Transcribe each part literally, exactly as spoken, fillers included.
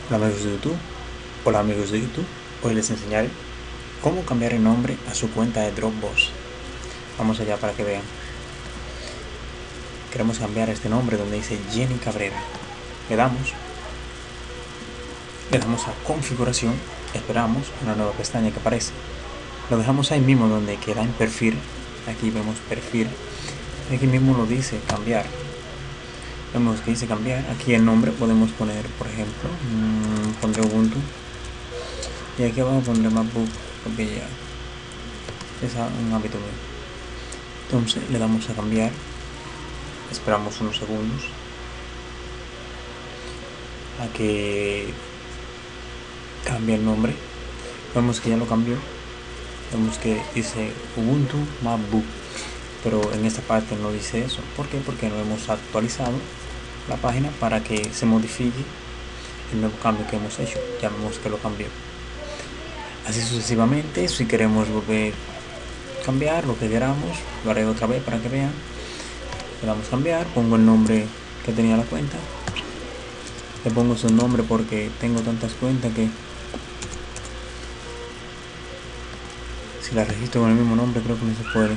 Hola amigos de YouTube, hola amigos de YouTube, hoy les enseñaré cómo cambiar el nombre a su cuenta de Dropbox. Vamos allá para que vean. Queremos cambiar este nombre donde dice Jenny Cabrera. Le damos, le damos a configuración, esperamos una nueva pestaña que aparece. Lo dejamos ahí mismo donde queda en perfil, aquí vemos perfil, aquí mismo lo dice cambiar. Vemos que dice cambiar, aquí el nombre podemos poner, por ejemplo, mmm, pondré Ubuntu. Y aquí abajo pondré MacBook, porque ya es un hábito mío. Entonces le damos a cambiar, esperamos unos segundos a que cambie el nombre. Vemos que ya lo cambió, vemos que dice Ubuntu MacBook, pero en esta parte no dice eso. ¿Por qué? Porque no hemos actualizado la página para que se modifique el nuevo cambio que hemos hecho. Ya vemos que lo cambió. Así sucesivamente, si queremos volver a cambiar lo que queramos, lo haré otra vez para que vean. Le damos a cambiar, pongo el nombre que tenía la cuenta, le pongo su nombre porque tengo tantas cuentas que si la registro con el mismo nombre creo que no se puede.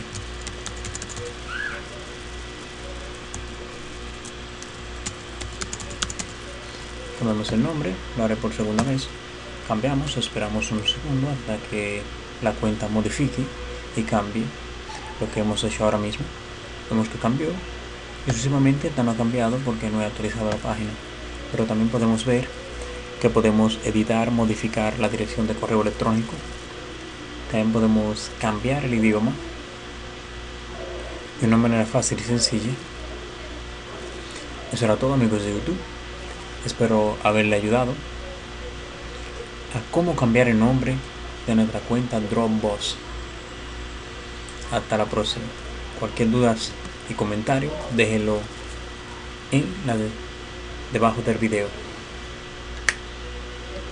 Cambiamos el nombre, lo haré por segunda vez, cambiamos, esperamos unos segundos hasta que la cuenta modifique y cambie lo que hemos hecho ahora mismo. Vemos que cambió y sucesivamente no ha cambiado porque no he actualizado la página, pero también podemos ver que podemos editar, modificar la dirección de correo electrónico. También podemos cambiar el idioma de una manera fácil y sencilla. Eso era todo, amigos de YouTube. Espero haberle ayudado a cómo cambiar el nombre de nuestra cuenta Dropbox. Hasta la próxima. Cualquier duda y comentario déjenlo en la de, debajo del video.